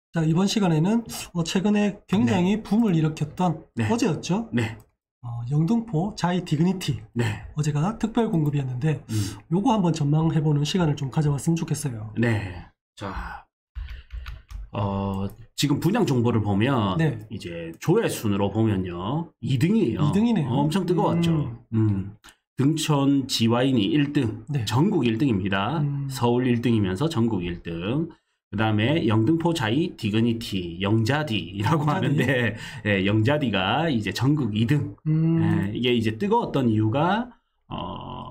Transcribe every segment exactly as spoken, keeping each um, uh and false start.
자, 이번 시간에는 어, 최근에 굉장히 네. 붐을 일으켰던 네. 어제였죠? 네. 어, 영등포 자이 디그니티. 네. 어제가 특별 공급이었는데 음. 요거 한번 전망해보는 시간을 좀 가져왔으면 좋겠어요. 네. 자, 어, 지금 분양 정보를 보면 네. 이제 조회순으로 보면요. 이 등이에요. 이 등이네요. 엄청 뜨거웠죠. 음. 음. 등촌 지와인이 일 등, 네. 전국 일 등입니다. 음. 서울 일 등이면서 전국 일 등. 그 다음에 영등포 자이 디그니티, 영자디라고 영자디? 하는데, 예, 영자디가 이제 전국 이 등. 음. 예, 이게 이제 뜨거웠던 이유가, 어,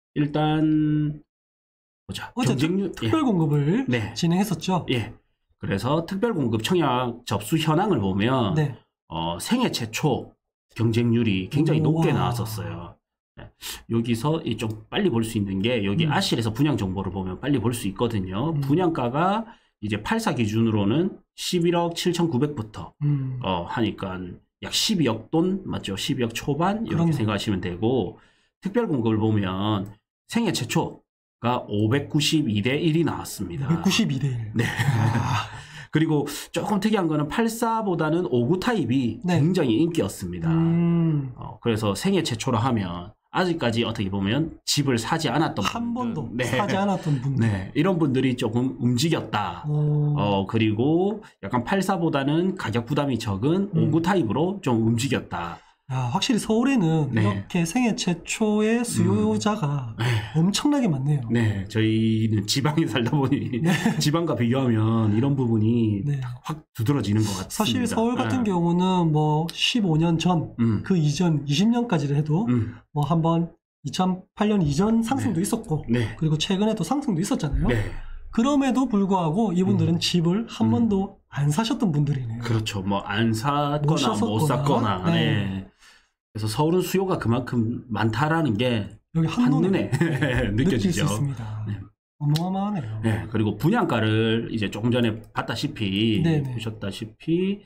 일단, 보자. 어제 경쟁률, 특, 특별 공급을 예. 네. 진행했었죠? 예. 그래서 특별공급 청약 접수 현황을 보면, 네. 어, 생애 최초 경쟁률이 굉장히 우와. 높게 나왔었어요. 네. 여기서 이 좀 빨리 볼 수 있는 게, 여기 음. 아실에서 분양 정보를 보면 빨리 볼 수 있거든요. 음. 분양가가 이제 팔사 기준으로는 십일억 칠천구백부터, 음. 어, 하니까 약 십이억 돈, 맞죠? 십이억 초반? 이렇게 그럼요. 생각하시면 되고, 특별공급을 보면 생애 최초가 오백구십이 대 일이 나왔습니다. 백구십이 대 일. 네. 아. 그리고 조금 특이한 거는 팔사보다는 오구 타입이 네. 굉장히 인기였습니다. 음. 어, 그래서 생애 최초로 하면 아직까지 어떻게 보면 집을 사지 않았던 한 분들, 번도 네. 사지 않았던 분들. 네, 이런 분들이 조금 움직였다. 오. 어, 그리고 약간 팔사보다는 가격 부담이 적은 음. 오구 타입으로 좀 움직였다. 야, 확실히 서울에는 네. 이렇게 생애 최초의 수요자가 네. 엄청나게 많네요. 네, 저희는 지방에 살다 보니 네. 지방과 비교하면 이런 부분이 네. 확 두드러지는 것 같습니다. 사실 서울 같은 네. 경우는 뭐 십오 년 전, 음. 그 이전 이십 년까지를 해도 음. 뭐 한번 이천팔 년 이전 상승도 네. 있었고, 네. 그리고 최근에도 상승도 있었잖아요. 네. 그럼에도 불구하고 이분들은 음. 집을 한 음. 번도 안 사셨던 분들이네요. 그렇죠. 뭐 안 샀거나 못 못 샀었거나. 샀거나. 네. 네. 그래서 서울은 수요가 그만큼 많다라는 게 여기 한눈에, 한눈에 느낄 수 느껴지죠. 있습니다. 네. 어마어마하네요. 네. 그리고 분양가를 이제 조금 전에 봤다시피 네네. 보셨다시피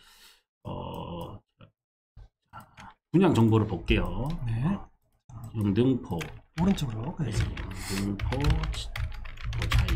어 분양 정보를 볼게요. 네. 영등포 오른쪽으로 네, 가야죠. 영등포 자이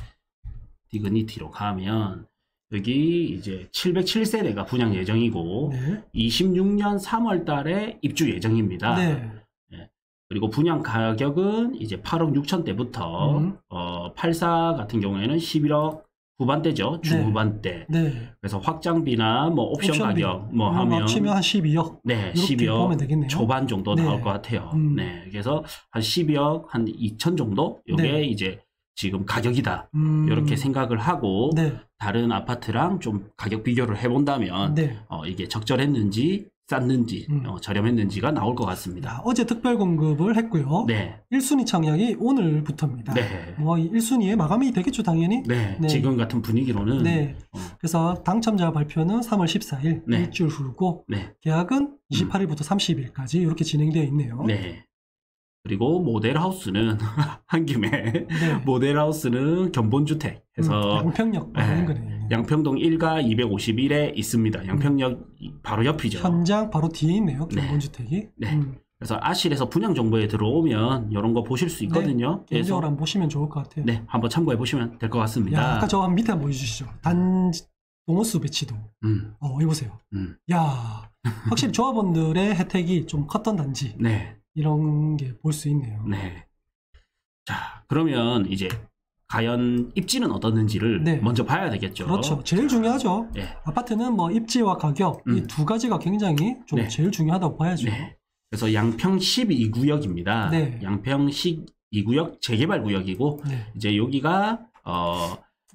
디그니티로 가면 여기 이제 칠백칠 세대가 분양 예정이고 네. 이십육 년 삼월 달에 입주 예정입니다. 네. 그리고 분양 가격은 이제 팔억 육천대부터 음. 어, 팔사 같은 경우에는 십일억 후반대죠. 네. 중후반대. 네. 그래서 확장비나 뭐 옵션 옵션비. 가격 뭐 이거 하면 합치면 한 십이억. 네, 이렇게 십이억 보면 되겠네요. 초반 정도 네. 나올 것 같아요. 음. 네. 그래서 한 십이억 한 이천 정도 요게 네. 이제 지금 가격이다. 음. 이렇게 생각을 하고 네. 다른 아파트랑 좀 가격 비교를 해본다면 네. 어, 이게 적절했는지 쌌는지 음. 어, 저렴했는지가 나올 것 같습니다. 자, 어제 특별 공급을 했고요. 네, 일 순위 청약이 오늘부터입니다. 네, 뭐 일 순위에 마감이 되겠죠, 당연히. 네. 네. 지금 같은 분위기로는 네. 어, 그래서 당첨자 발표는 삼월 십사일 네. 일주일 후고 네, 계약은 이십팔일부터 삼십일까지 이렇게 진행되어 있네요. 네. 그리고 모델하우스는 한 김에 네. 모델하우스는 견본주택 해서 음, 양평역 네. 바로 인근에 양평동 일가 이백오십일에 있습니다. 양평역 바로 옆이죠. 현장 바로 뒤에 있네요. 네. 견본주택이. 네. 음. 그래서 아실에서 분양 정보에 들어오면 이런 거 보실 수 있거든요. 개인적으로 그래서 한번 보시면 좋을 것 같아요. 네, 한번 참고해 보시면 될 것 같습니다. 야, 아까 저 한 밑에 한번 보여주시죠. 단지 동호수 배치도. 음, 어, 해보세요. 음, 야, 확실히 조합원들의 혜택이 좀 컸던 단지. 네, 이런 게 볼 수 있네요. 네. 자, 그러면 이제 과연 입지는 어떻는지를 네. 먼저 봐야 되겠죠. 그렇죠. 제일 중요하죠. 네. 아파트는 뭐 입지와 가격 이 음. 두 가지가 굉장히 좀 네. 제일 중요하다고 봐야죠. 네. 그래서 양평 십이 구역입니다. 네. 양평 십이 구역 재개발 구역이고 네. 이제 여기가 어,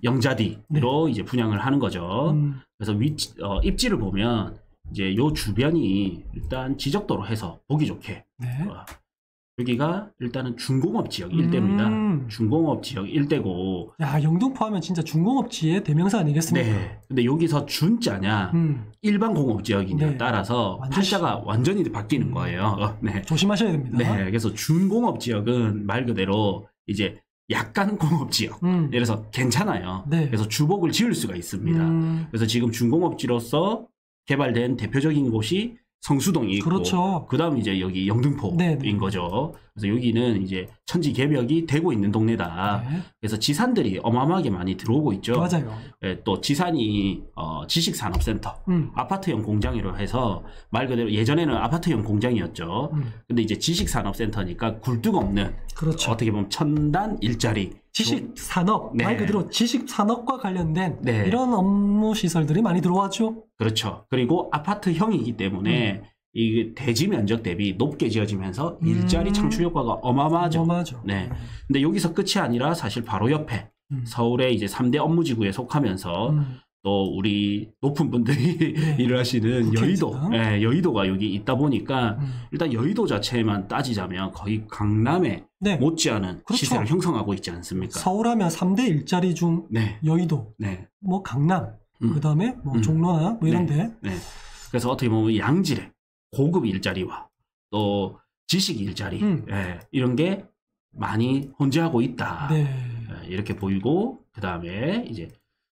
영자디로 이제 분양을 하는 거죠. 음, 그래서 위치, 어, 입지를 보면 이제 요 주변이 일단 지적도로 해서 보기 좋게 네. 어, 여기가 일단은 중공업 지역 일대입니다. 음. 중공업 지역 일대고 야, 영등포 하면 진짜 중공업지의 대명사 아니겠습니까? 네. 근데 여기서 준자냐 음, 일반 공업 지역이냐에 네. 따라서 완전 팔자가 완전히 바뀌는 음. 거예요. 네. 조심하셔야 됩니다. 네. 그래서 준공업 지역은 말 그대로 이제 약간 공업 지역. 음, 이래서 괜찮아요. 네. 그래서 주복을 지을 수가 있습니다. 음, 그래서 지금 준공업지로서 개발된 대표적인 곳이 성수동이 있고, 그렇죠. 그 다음 이제 여기 영등포인 네네. 거죠. 그래서 여기는 이제 천지개벽이 되고 있는 동네다. 네. 그래서 지산들이 어마어마하게 많이 들어오고 있죠. 맞아요. 예, 또 지산이 어, 지식산업센터, 음. 아파트형 공장이라고 해서 말 그대로 예전에는 아파트형 공장이었죠. 음. 근데 이제 지식산업센터니까 굴뚝 없는, 그렇죠. 어떻게 보면 첨단 일자리, 지식 산업, 네. 말 그대로 지식 산업과 관련된 네. 이런 업무 시설들이 많이 들어왔죠. 그렇죠. 그리고 아파트형이기 때문에 음. 이 대지 면적 대비 높게 지어지면서 일자리 음. 창출 효과가 어마어마하죠. 어마어마하죠. 네. 근데 여기서 끝이 아니라 사실 바로 옆에 음. 서울의 이제 삼 대 업무지구에 속하면서 음. 또 우리 높은 분들이 네. 일을 하시는 여의도, 국회의장. 네, 여의도가 여기 있다 보니까 음. 일단 여의도 자체만 따지자면 거의 강남에 네. 못지않은 그렇죠. 시세를 형성하고 있지 않습니까? 서울하면 삼 대 일자리 중 네, 여의도, 네, 뭐 강남, 음. 그다음에 뭐 음. 종로나 뭐 이런데. 네. 그래서 어떻게 보면 양질의 고급 일자리와 또 지식 일자리, 음. 예, 이런 게 많이 혼재하고 있다. 네. 예, 이렇게 보이고, 그 다음에 이제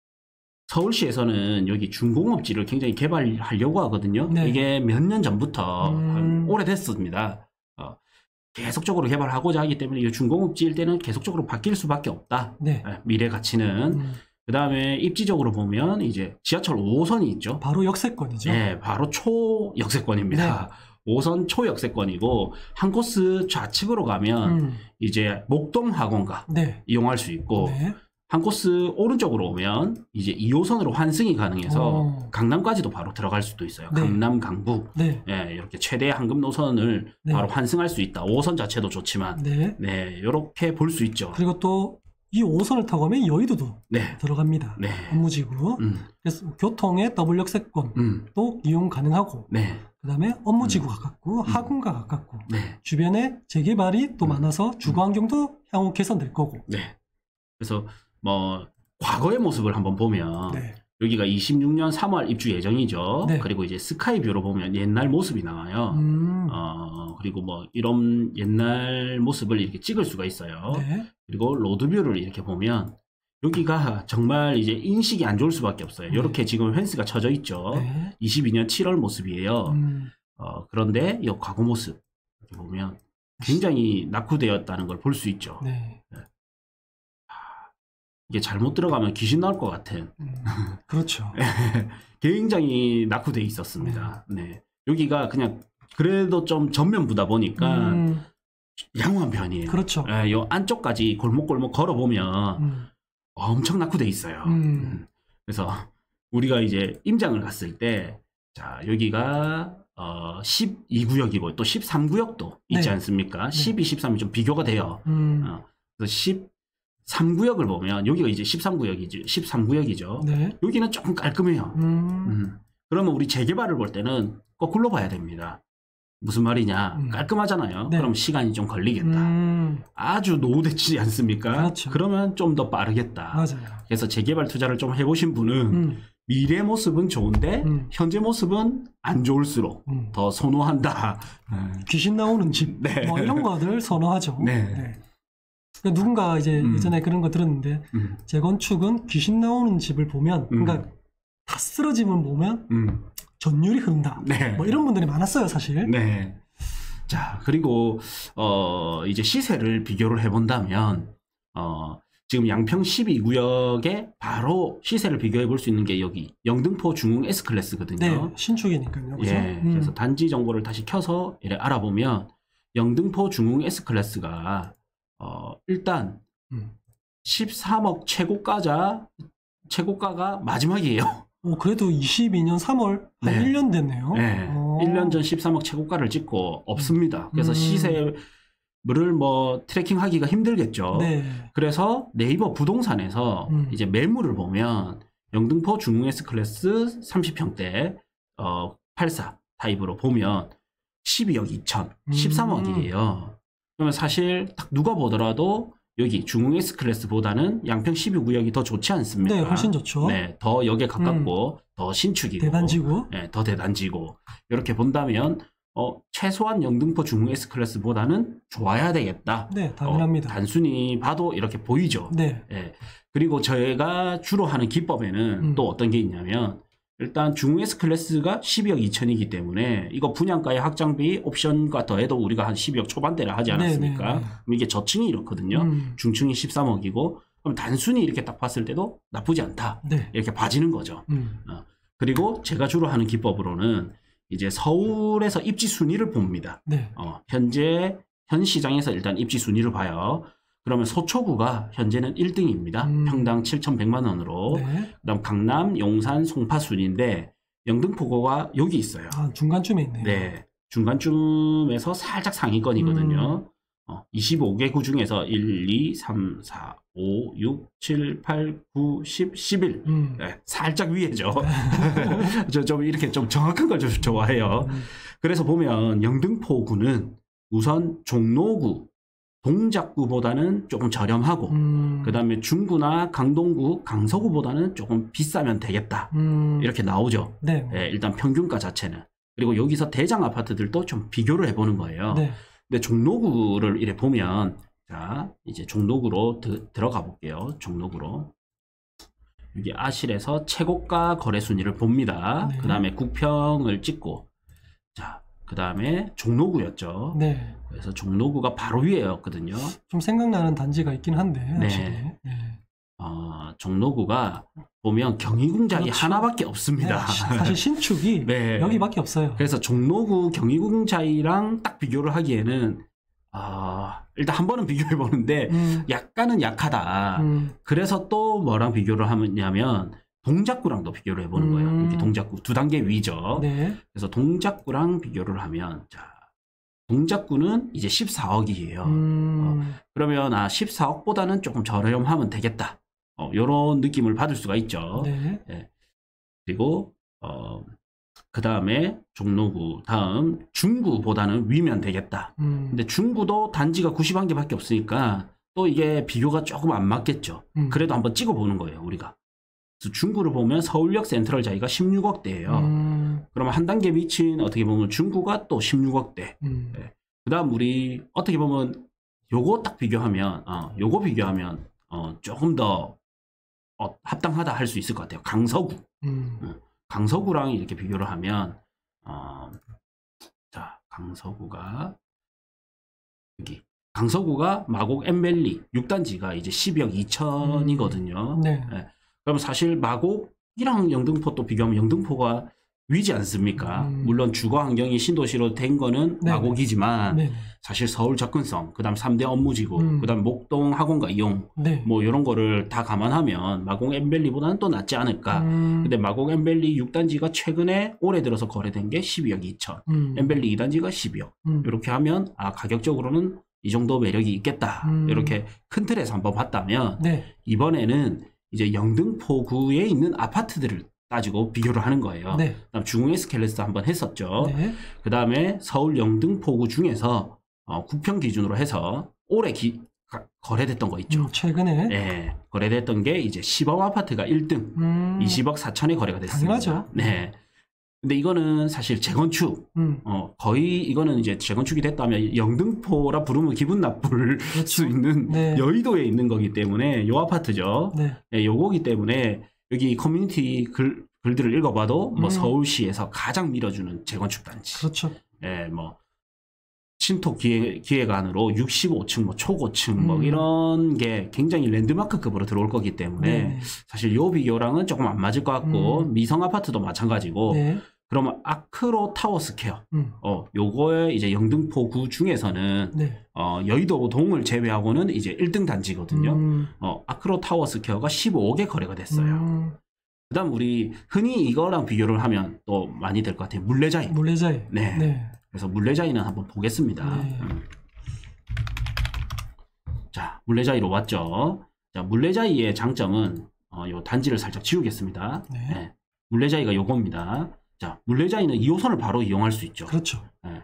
서울시에서는 여기 중공업지를 굉장히 개발하려고 하거든요. 네. 이게 몇 년 전부터 음. 한 오래됐습니다. 어, 계속적으로 개발하고자 하기 때문에 이 중공업지일 때는 계속적으로 바뀔 수밖에 없다. 네. 예, 미래 가치는. 음. 그 다음에 입지적으로 보면 이제 지하철 오 호선이 있죠. 바로 역세권이죠. 네, 바로 초역세권입니다. 네. 오 호선 초역세권이고, 한 코스 좌측으로 가면 음. 이제 목동학원가 네. 이용할 수 있고, 네. 한 코스 오른쪽으로 오면 이제 이 호선으로 환승이 가능해서 어. 강남까지도 바로 들어갈 수도 있어요. 네. 강남, 강북. 네. 예, 이렇게 최대 황금 노선을 네. 바로 환승할 수 있다. 오 호선 자체도 좋지만, 네. 네, 이렇게 볼 수 있죠. 그리고 또 이 오 호선을 타고 가면 여의도도 네, 들어갑니다. 네, 업무지구. 음, 그래서 교통의 더블 역세권도 음, 이용 가능하고, 네, 그다음에 업무지구 가깝고 하군과 가깝고, 네. 주변에 재개발이 또 음. 많아서 주거 환경도 향후 개선될 거고. 네. 그래서 뭐 과거의 모습을 한번 보면 네. 여기가 이십육 년 삼월 입주 예정이죠. 네. 그리고 이제 스카이뷰로 보면 옛날 모습이 나와요. 음. 어, 그리고 뭐 이런 옛날 모습을 이렇게 찍을 수가 있어요. 네. 그리고 로드뷰를 이렇게 보면 여기가 정말 이제 인식이 안 좋을 수밖에 없어요. 네. 이렇게 지금 펜스가 쳐져 있죠. 네. 이십이 년 칠월 모습이에요. 음. 어, 그런데 이 과거 모습 이렇게 보면 굉장히 낙후되었다는 걸 볼 수 있죠. 네. 이게 잘못 들어가면 귀신 나올 것 같은 음. 그렇죠. 굉장히 낙후돼 있었습니다. 네. 여기가 그냥 그래도 좀 전면부다 보니까 음. 양호한 편이에요. 그렇죠. 예, 요 안쪽까지 골목골목 걸어보면 음. 엄청 낙후돼 있어요. 음. 음. 그래서 우리가 이제 임장을 갔을 때, 자, 여기가 어, 십이 구역이고 또 십삼 구역도 있지 네. 않습니까? 네. 십이, 십삼이 좀 비교가 돼요. 음. 어, 그래서 십삼 구역을 보면 여기가 이제 십삼 구역이죠. 십삼 구역이죠. 네. 여기는 조금 깔끔해요. 음. 음. 그러면 우리 재개발을 볼 때는 거꾸로 봐야 됩니다. 무슨 말이냐? 음. 깔끔하잖아요. 네. 그럼 시간이 좀 걸리겠다. 음. 아주 노후되지 않습니까? 그렇죠. 그러면 좀 더 빠르겠다. 맞아요. 그래서 재개발 투자를 좀 해보신 분은 음. 미래 모습은 좋은데 음. 현재 모습은 안 좋을수록 음. 더 선호한다. 귀신 나오는 집, 네. 뭐 이런 거를 선호하죠. 네. 그러니까 누군가 이제 음. 예전에 그런 거 들었는데 음, 재건축은 귀신 나오는 집을 보면, 음. 그러니까 다 쓰러짐을 보면 음. 전율이 흐른다. 네. 뭐 이런 분들이 많았어요, 사실. 네. 자, 그리고 어 이제 시세를 비교를 해본다면 어 지금 양평 십이 구역에 바로 시세를 비교해 볼 수 있는 게 여기 영등포 중흥 S클래스거든요. 네, 신축이니까요. 그죠? 예, 음. 그래서 단지 정보를 다시 켜서 이래 알아보면 영등포 중흥 S클래스가 어 일단 음. 십삼억 최고가자 최고가가 마지막이에요. 오, 그래도 이십이 년 삼월 한 네. 일 년 됐네요. 네. 어. 일 년 전 십삼억 최고가를 찍고 없습니다. 그래서 음. 시세를 뭐 트래킹하기가 힘들겠죠. 네. 그래서 네이버 부동산에서 음. 이제 매물을 보면 영등포 중흥 S클래스 삼십 평대 어, 팔십사 타입으로 보면 십이억 이천, 음. 십삼억이에요. 그러면 사실 딱 누가 보더라도 여기 중흥 S클래스보다는 양평 십이 구역이 더 좋지 않습니까? 네, 훨씬 좋죠. 네, 더 역에 가깝고 더 신축이고 대단지구. 네, 더 대단지고 이렇게 본다면 어, 최소한 영등포 중흥 S클래스보다는 좋아야 되겠다. 네, 당연합니다. 어, 단순히 봐도 이렇게 보이죠. 네. 예. 그리고 저희가 주로 하는 기법에는 음. 또 어떤 게 있냐면 일단 중흥 S 클래스가 십이억 이천이기 때문에 이거 분양가의 확장비 옵션과 더해도 우리가 한 십이억 초반대를 하지 않았습니까? 네네네. 그럼 이게 저층이 이렇거든요. 음. 중층이 십삼억이고 그럼 단순히 이렇게 딱 봤을 때도 나쁘지 않다. 네. 이렇게 봐지는 거죠. 음. 어. 그리고 제가 주로 하는 기법으로는 이제 서울에서 입지 순위를 봅니다. 네. 어, 현재 현 시장에서 일단 입지 순위를 봐요. 그러면 서초구가 현재는 일 등입니다. 음. 평당 칠천백만 원으로. 네. 그다음 강남, 용산, 송파 순인데 영등포구가 여기 있어요. 아, 중간쯤에 있네요. 네, 중간쯤에서 살짝 상위권이거든요. 음. 어, 이십오 개 구 중에서 일, 이, 삼, 사, 오, 육, 칠, 팔, 구, 십, 십일. 음. 네, 살짝 위에죠. 저 좀 이렇게 좀 정확한 걸 좀 좋아해요. 음. 그래서 보면 영등포구는 우선 종로구, 동작구보다는 조금 저렴하고 음. 그 다음에 중구나 강동구, 강서구보다는 조금 비싸면 되겠다. 음. 이렇게 나오죠. 네. 예, 일단 평균가 자체는. 그리고 여기서 대장 아파트들도 좀 비교를 해보는 거예요. 네. 근데 종로구를 이렇게 보면 자 이제 종로구로 드, 들어가 볼게요. 종로구로 여기 아실에서 최고가 거래 순위를 봅니다. 네. 그 다음에 국평을 찍고 자 그 다음에 종로구였죠. 네. 그래서 종로구가 바로 위에였거든요. 좀 생각나는 단지가 있긴 한데. 네. 확실히. 네. 어, 종로구가 보면 경희궁자리 그렇죠. 하나밖에 네. 없습니다. 사실 신축이 네. 여기밖에 없어요. 그래서 종로구 경희궁자리랑 딱 비교를 하기에는 아, 일단 한 번은 비교해 보는데 음. 약간은 약하다. 음. 그래서 또 뭐랑 비교를 하냐면 동작구랑도 비교를 해보는 음. 거예요. 여기 동작구 두 단계 위죠. 네. 그래서 동작구랑 비교를 하면 자 동작구는 이제 십사억이에요. 음. 그러면 아 십사억보다는 조금 저렴하면 되겠다. 어, 이런 느낌을 받을 수가 있죠. 네. 예. 그리고 어, 그 다음에 종로구 다음 중구보다는 위면 되겠다. 음. 근데 중구도 단지가 구십일 개밖에 없으니까 또 이게 비교가 조금 안 맞겠죠. 음. 그래도 한번 찍어보는 거예요, 우리가. 그래서 중구를 보면 서울역 센트럴 자리가 십육억대예요. 음. 그러면 한 단계 미친 어떻게 보면 중구가 또 십육억대. 음. 네. 그 다음 우리 어떻게 보면 요거 딱 비교하면 어, 요거 비교하면 어, 조금 더 어, 합당하다 할 수 있을 것 같아요. 강서구. 음. 어, 강서구랑 이렇게 비교를 하면 어, 자 강서구가 여기 강서구가 마곡 엠밸리 육 단지가 이제 십이억 이천이거든요. 네. 네. 그럼 사실 마곡이랑 영등포 또 비교하면 영등포가 위지 않습니까? 음. 물론 주거 환경이 신도시로 된 거는 네네. 마곡이지만 네. 사실 서울 접근성, 그 다음 삼 대 업무지구, 음. 그 다음 목동 학원가 이용 네. 뭐 이런 거를 다 감안하면 마곡 엠밸리보다는 또 낫지 않을까. 음. 근데 마곡 엠밸리 육 단지가 최근에 올해 들어서 거래된 게 십이억 이천, 음. 엠밸리 이 단지가 십이억. 음. 이렇게 하면 아 가격적으로는 이 정도 매력이 있겠다. 음. 이렇게 큰 틀에서 한번 봤다면 네. 이번에는 이제 영등포구에 있는 아파트들을 따지고 비교를 하는 거예요. 네. 그다음 중흥 S켈레스 한번 했었죠. 네. 그 다음에 서울 영등포구 중에서 어, 국평 기준으로 해서 올해 기, 가, 거래됐던 거 있죠. 음, 최근에. 네, 거래됐던 게 이제 십억 아파트가 일 등, 음. 이십억 사천에 거래가 됐습니다. 당연하죠. 네. 근데 이거는 사실 재건축, 음. 어, 거의 이거는 이제 재건축이 됐다면 영등포라 부르면 기분 나쁠 그렇죠. 수 있는 네. 여의도에 있는 거기 때문에 요 아파트죠. 네. 네, 요거기 때문에 여기 커뮤니티 글, 글들을 읽어봐도 뭐 음. 서울시에서 가장 밀어주는 재건축 단지. 그렇죠. 예, 뭐 신토 기획, 기획안으로 육십오 층, 뭐 초고층, 뭐 음. 이런 게 굉장히 랜드마크급으로 들어올 거기 때문에 네. 사실 요 비교랑은 조금 안 맞을 것 같고 음. 미성 아파트도 마찬가지고 네. 그러면 아크로 타워 스퀘어, 음. 어, 요거에 이제 영등포구 중에서는 네. 어, 여의도 동을 제외하고는 이제 일 등 단지거든요. 음. 어, 아크로 타워 스퀘어가 십오억에 거래가 됐어요. 음. 그다음 우리 흔히 이거랑 비교를 하면 또 많이 될 것 같아요. 물레자이. 물레자이. 네. 네. 그래서 물레자이는 한번 보겠습니다. 네. 음. 자, 물레자이로 왔죠. 자, 물레자이의 장점은 어, 요 단지를 살짝 지우겠습니다. 네. 네. 물레자이가 요겁니다. 자, 물레자이는 이 호선을 바로 이용할 수 있죠. 그렇죠. 네.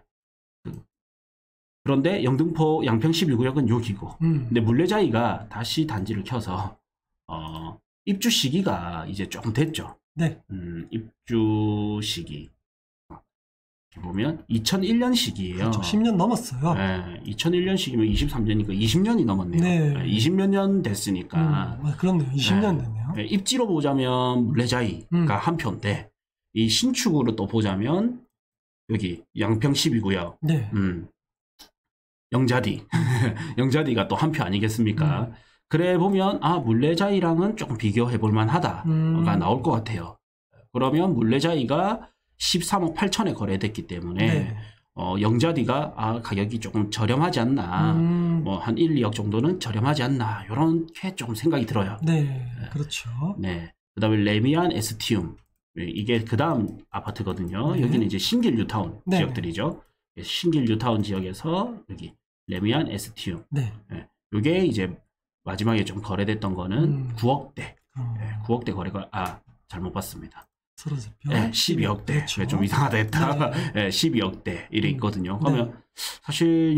그런데 영등포 양평 십일 구역은 여기고. 음. 근데 물레자이가 다시 단지를 켜서 어, 입주 시기가 이제 조금 됐죠. 네. 음, 입주 시기. 이렇게 보면 이천일 년식이에요. 그렇죠. 십 년 넘었어요. 네, 이천일 년식이면 이십삼 년이니까 이십 년이 넘었네요. 네. 네, 이십 몇 년 됐으니까. 음. 아, 그렇네요. 이십 년 네. 됐네요. 네, 입지로 보자면 물레자이가 음. 한 표인데 이 신축으로 또 보자면 여기 양평 십이 구역, 네. 음, 영자디, 영자디가 또 한 표 아니겠습니까? 음. 그래 보면 아 물레자이랑은 조금 비교해 볼 만하다가 음. 나올 것 같아요. 그러면 물레자이가 십삼억 팔천에 거래됐기 때문에 네. 어, 영자디가 아 가격이 조금 저렴하지 않나, 음. 뭐 한 일, 이억 정도는 저렴하지 않나 이렇게 조금 생각이 들어요. 네, 그렇죠. 네. 그다음에 레미안 에스티움, 이게 그 다음 아파트거든요. 네. 여기는 이제 신길 뉴타운 네. 지역들이죠. 신길 뉴타운 지역에서 여기 레미안 에스티움. 네. 네. 이게 이제 마지막에 좀 거래됐던 거는 음. 구억대. 어. 네. 구억대 거래가 아 잘못 봤습니다. 서른세표. 네, 십이억대. 그렇죠. 좀 이상하다 했다. 네. 네, 십이억대 이래 있거든요. 네. 그러면 사실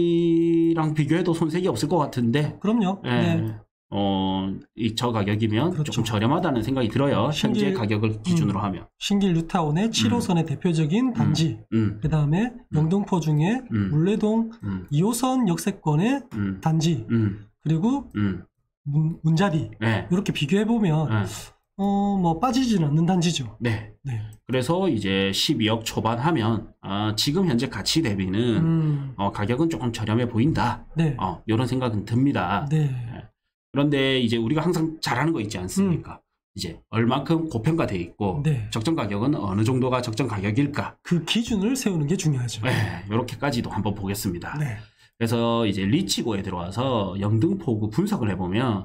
여기랑 비교해도 손색이 없을 것 같은데, 그럼요. 네. 네. 어, 이 저 가격이면 그렇죠. 조금 저렴하다는 생각이 들어요. 신길- 현재 가격을 기준으로 하면. 신길 뉴타운의 칠 호선의 대표적인 단지. 음, 그 다음에 영등포 중에 음. 물레동 음, 이 호선 역세권의 음, 단지. 음, 그리고 음. 문, 문자디. 네. 이렇게 비교해보면, 네. 어, 뭐, 빠지지는 않는 단지죠. 네. 네. 그래서 이제 십이억 초반 하면, 아, 지금 현재 가치 대비는, 음, 어, 가격은 조금 저렴해 보인다. 네. 어, 이런 생각은 듭니다. 네. 그런데 이제 우리가 항상 잘하는 거 있지 않습니까? 이제 얼만큼 고평가돼 있고, 음. 네. 적정 가격은 어느 정도가 적정 가격일까? 그 기준을 세우는 게 중요하죠. 네, 이렇게까지도 한번 보겠습니다. 네. 그래서 이제 리치고에 들어와서 영등포구 분석을 해보면,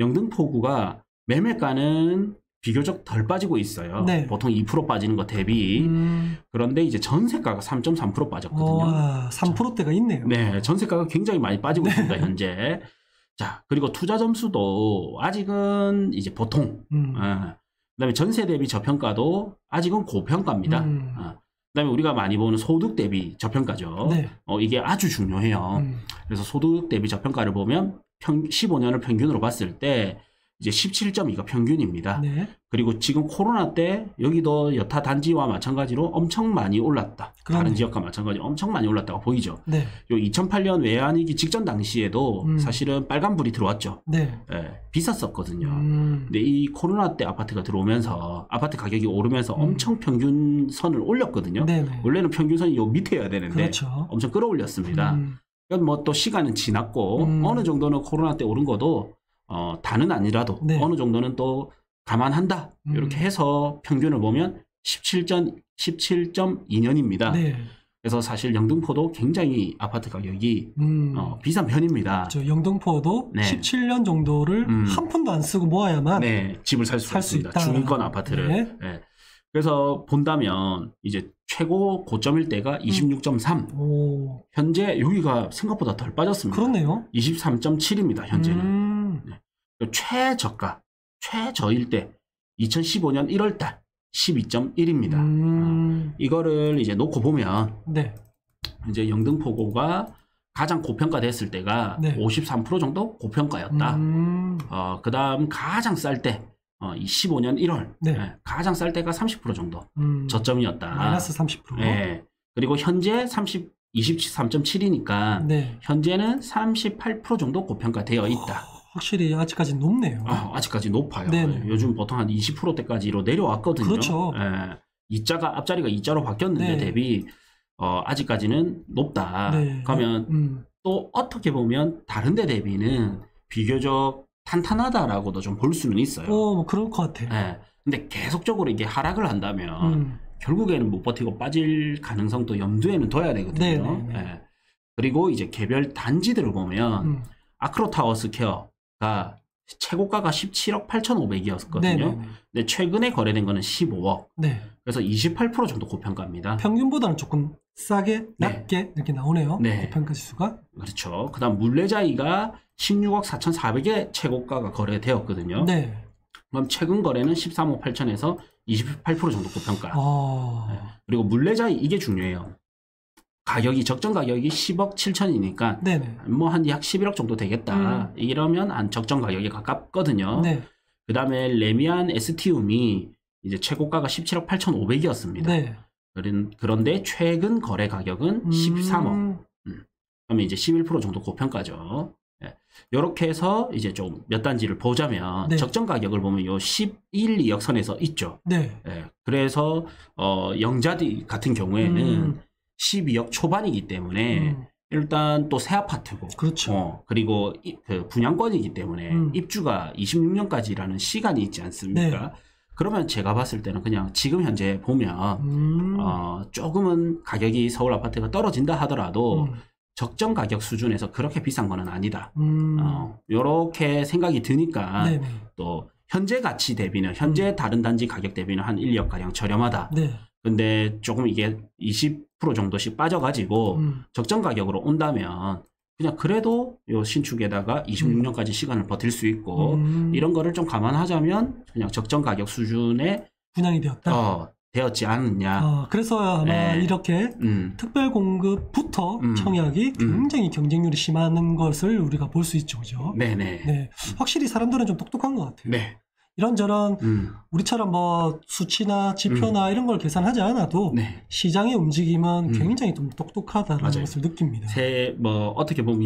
영등포구가 매매가는 비교적 덜 빠지고 있어요. 네. 보통 이 퍼센트 빠지는 거 대비. 음, 그런데 이제 전세가가 삼 점 삼 퍼센트 빠졌거든요. 와, 삼 퍼센트대가 있네요. 네, 전세가가 굉장히 많이 빠지고 네. 있습니다, 현재. 자, 그리고 투자 점수도 아직은 이제 보통, 음, 어, 그다음에 전세 대비 저평가도 아직은 고평가입니다. 음. 어, 그다음에 우리가 많이 보는 소득 대비 저평가죠. 네. 어, 이게 아주 중요해요. 음, 그래서 소득 대비 저평가를 보면 평, 십오 년을 평균으로 봤을 때 이제 십칠 점 이가 평균입니다. 네. 그리고 지금 코로나 때 여기도 여타 단지와 마찬가지로 엄청 많이 올랐다. 그러네요. 다른 지역과 마찬가지로 엄청 많이 올랐다고 보이죠. 네. 요 이천팔 년 외환위기 직전 당시에도 음. 사실은 빨간불이 들어왔죠. 네. 예, 비쌌었거든요. 음, 근데 이 코로나 때 아파트가 들어오면서 아파트 가격이 오르면서 음. 엄청 평균선을 올렸거든요. 네네. 원래는 평균선이 요 밑에여야 되는데 그렇죠. 엄청 끌어올렸습니다. 음, 뭐 또 시간은 지났고 음. 어느 정도는 코로나 때 오른 것도 어, 다는 아니라도 네. 어느 정도는 또 감안한다. 음. 이렇게 해서 평균을 보면 십칠 점 이 년입니다. 네. 그래서 사실 영등포도 굉장히 아파트 가격이 음, 어, 비싼 편입니다. 저 영등포도 네. 십칠 년 정도를 음. 한 푼도 안 쓰고 모아야만 네, 집을 살 수 살 수 있습니다. 있다. 중위권 아파트를. 네. 네. 그래서 본다면 이제 최고 고점일 때가 이십육 점 삼. 오, 현재 여기가 생각보다 덜 빠졌습니다. 그렇네요. 이십삼 점 칠입니다. 현재는. 음, 최저가, 최저일 때 이천십오 년 일월 달 십이 점 일입니다. 음, 이거를 이제 놓고 보면 네. 이제 영등포구가 가장 고평가됐을 때가 네. 오십삼 퍼센트 정도 고평가였다. 음, 어, 그 다음 가장 쌀 때, 어, 십오 년 일월, 네. 예, 가장 쌀 때가 삼십 퍼센트 정도 음, 저점이었다. 마이너스 삼십 퍼센트. 예. 그리고 현재 삼십, 이십삼 점 칠이니까 네. 현재는 삼십팔 퍼센트 정도 고평가되어 있다. 확실히 아직까지 높네요. 아, 아직까지 높아요. 네네. 요즘 보통 한 이십 퍼센트대까지로 내려왔거든요. 그렇죠. 예. 이자가 앞자리가 이자로 바뀌었는데 네. 대비 어, 아직까지는 높다. 네. 그러면 음, 또 어떻게 보면 다른 데 대비는 비교적 탄탄하다라고도 좀 볼 수는 있어요. 어, 뭐 그럴 것 같아. 예. 근데 계속적으로 이게 하락을 한다면 음, 결국에는 못 버티고 빠질 가능성도 염두에는 둬야 되거든요. 네네네. 예. 그리고 이제 개별 단지들을 보면 음, 아크로타워 스퀘어가 최고가가 십칠억 팔천오백이었거든요. 네네네. 근데 최근에 거래된 거는 십오억. 네. 그래서 이십팔 퍼센트 정도 고평가입니다. 평균보다는 조금 싸게, 네. 낮게 이렇게 나오네요. 네. 고평가 지수가. 그렇죠. 그 다음 물레자이가 십육억 사천사백에 최고가가 거래되었거든요. 네. 그럼 최근 거래는 십삼억 팔천에서 이십팔 퍼센트 정도 고평가. 어, 네. 그리고 물레자이 이게 중요해요. 가격이 적정 가격이 십억 칠천이니까 네네. 뭐 한 약 십일억 정도 되겠다. 이러면 한 적정 가격에 가깝거든요. 음. 네. 그 다음에 레미안 에스티움이 이제 최고가가 십칠억 팔천오백이었습니다. 네. 그런데 최근 거래 가격은 음, 십삼억. 그러면 이제 십일 퍼센트 정도 고평가죠. 이렇게 해서 이제 좀 몇 단지를 보자면 네. 적정 가격을 보면 요 십일, 이억 선에서 있죠. 네. 예, 그래서 어, 영자디 같은 경우에는 음. 십이억 초반이기 때문에 음. 일단 또 새 아파트고, 그렇죠. 어, 그리고 이, 그 분양권이기 때문에 음. 입주가 이십육 년까지라는 시간이 있지 않습니까? 네. 그러면 제가 봤을 때는 그냥 지금 현재 보면 음. 어, 조금은 가격이 서울 아파트가 떨어진다 하더라도 음. 적정 가격 수준에서 그렇게 비싼 거는 아니다. 음. 어, 요렇게 생각이 드니까 네네. 또 현재 가치 대비는 현재 음. 다른 단지 가격 대비는 한 일, 이억 가량 저렴하다. 네. 근데 조금 이게 이십 퍼센트 정도씩 빠져가지고 음. 적정 가격으로 온다면 그냥 그래도 요 신축에다가 이십육 년까지 시간을 버틸 수 있고 음. 이런 거를 좀 감안하자면 그냥 적정 가격 수준에 분양이 되었다. 어, 되었지 않느냐. 어, 그래서 아마 네. 이렇게 음. 특별 공급부터 음. 청약이 음. 굉장히 경쟁률이 심한 것을 우리가 볼 수 있죠, 그죠? 네네. 네, 확실히 사람들은 좀 똑똑한 것 같아요. 네. 이런저런 음. 우리처럼 뭐 수치나 지표나 이런 걸 계산하지 않아도 네. 시장의 움직임은 음. 굉장히 좀 똑똑하다는 맞아요. 것을 느낍니다. 새, 뭐, 어떻게 보면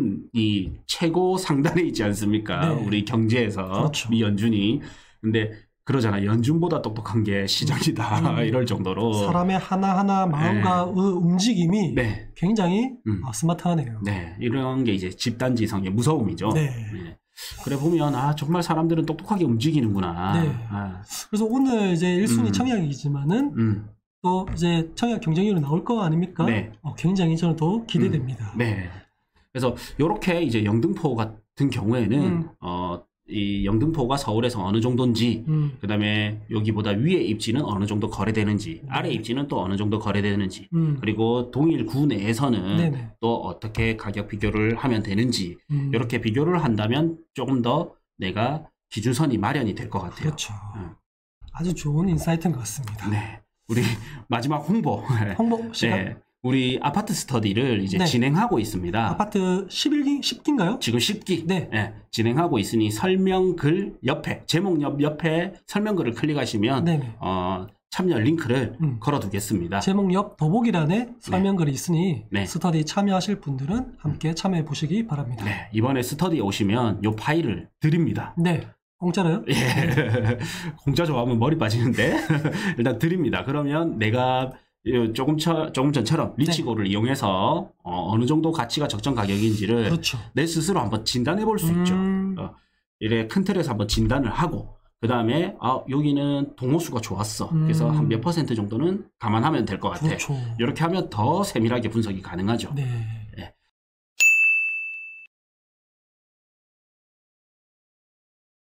연준이 최고 상단에 있지 않습니까? 네. 우리 경제에서. 그렇죠. 미 연준이. 근데 그러잖아. 연준보다 똑똑한 게 시장이다. 음. 이럴 정도로. 사람의 하나하나 마음과 의 움직임이 네. 굉장히 음. 아, 스마트하네요. 네. 이런 게 이제 집단지성의 무서움이죠. 네. 네. 그래 보면, 아, 정말 사람들은 똑똑하게 움직이는구나. 네. 아, 그래서 오늘 이제 일 순위 음. 청약이지만은 음. 또 이제 청약 경쟁률이 나올 거 아닙니까? 네. 어, 굉장히 저는 더 기대됩니다. 네. 그래서 요렇게 이제 영등포 같은 경우에는 음. 어, 이 영등포가 서울에서 어느 정도인지, 음. 그다음에 여기보다 위에 입지는 어느 정도 거래되는지, 아래 입지는 또 어느 정도 거래되는지, 음. 그리고 동일 구 내에서는 네네. 또 어떻게 가격 비교를 하면 되는지, 음. 이렇게 비교를 한다면 조금 더 내가 기준선이 마련이 될 것 같아요. 그렇죠. 음. 아주 좋은 인사이트인 것 같습니다. 네. 우리 마지막 홍보. 홍보 시간. 네. 우리 아파트 스터디를 이제 네. 진행하고 있습니다. 아파트 십일 기, 십 기인가요? 지금 십 기 네. 예, 진행하고 있으니 설명글 옆에 제목 옆 옆에 설명글을 클릭하시면 네네. 어, 참여 링크를 음. 걸어두겠습니다. 제목 옆 더보기란에 설명글이 있으니 네. 스터디 참여하실 분들은 함께 참여해 보시기 바랍니다. 네, 이번에 스터디에 오시면 요 파일을 드립니다. 네. 공짜로요? 예. 공짜 좋아하면 머리 빠지는데 일단 드립니다. 그러면 내가 조금 차, 조금 전처럼 리치고를 이용해서 어, 어느 정도 가치가 적정 가격인지를 그렇죠. 내 스스로 한번 진단해 볼 수 있죠. 음. 어, 이래 큰 틀에서 한번 진단을 하고 그 다음에 아 여기는 동호수가 좋았어. 그래서 음. 한 몇 퍼센트 정도는 감안하면 될 것 같아. 그렇죠. 이렇게 하면 더 세밀하게 분석이 가능하죠. 네. 예.